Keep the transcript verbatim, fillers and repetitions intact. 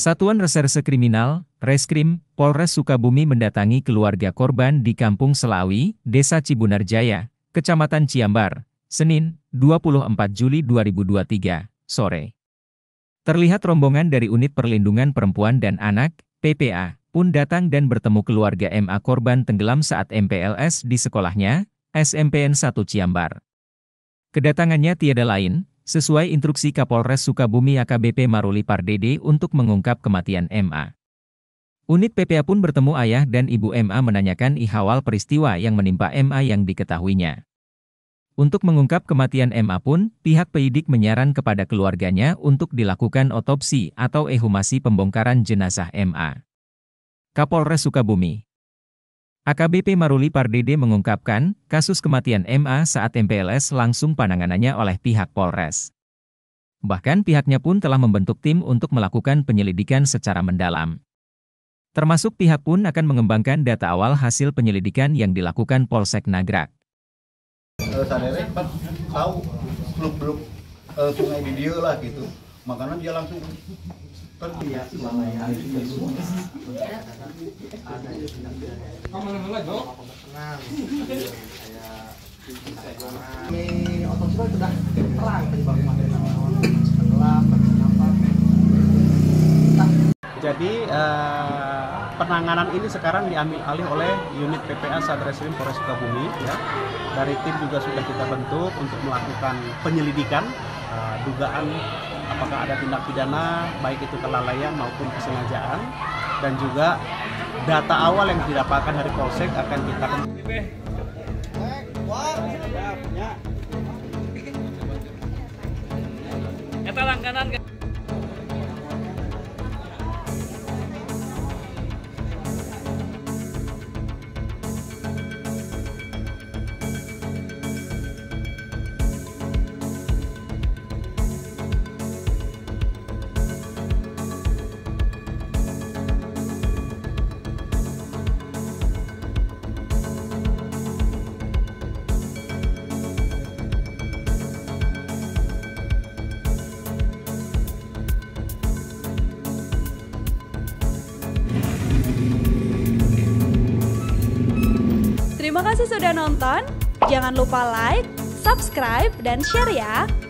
Satuan Reserse Kriminal, Reskrim, Polres Sukabumi mendatangi keluarga korban di Kampung Selawi, Desa Cibunarjaya, Kecamatan Ciambar, Senin, dua puluh empat Juli dua ribu dua puluh tiga, sore. Terlihat rombongan dari Unit Perlindungan Perempuan dan Anak, P P A, pun datang dan bertemu keluarga M A korban tenggelam saat M P L S di sekolahnya, S M P N satu Ciambar. Kedatangannya tiada lain, sesuai instruksi Kapolres Sukabumi A K B P Maruli Pardede untuk mengungkap kematian M A. Unit P P A pun bertemu ayah dan ibu M A menanyakan ihwal peristiwa yang menimpa M A yang diketahuinya. Untuk mengungkap kematian M A pun, pihak penyidik menyaran kepada keluarganya untuk dilakukan otopsi atau ehumasi pembongkaran jenazah M A. Kapolres Sukabumi A K B P Maruli Pardede mengungkapkan, kasus kematian M A saat M P L S langsung penanganannya oleh pihak Polres. Bahkan pihaknya pun telah membentuk tim untuk melakukan penyelidikan secara mendalam. Termasuk pihak pun akan mengembangkan data awal hasil penyelidikan yang dilakukan Polsek Nagrag. Sadere kan tahu bluk-bluk uh, sungai di dia lah gitu, makanya dia langsung pergi ya selama hari ini semua. Ini otopsi sudah terang penyebab kematian tenggelam kenapa. Jadi uh, penanganan ini sekarang diambil alih oleh unit P P A Satreskrim Polres Sukabumi ya. Dari tim juga sudah kita bentuk untuk melakukan penyelidikan uh, dugaan apakah ada tindak pidana baik itu kelalaian maupun kesengajaan, dan juga data awal yang didapatkan dari Polsek akan kita Eta langganan. Terima kasih sudah nonton, jangan lupa like, subscribe, dan share ya!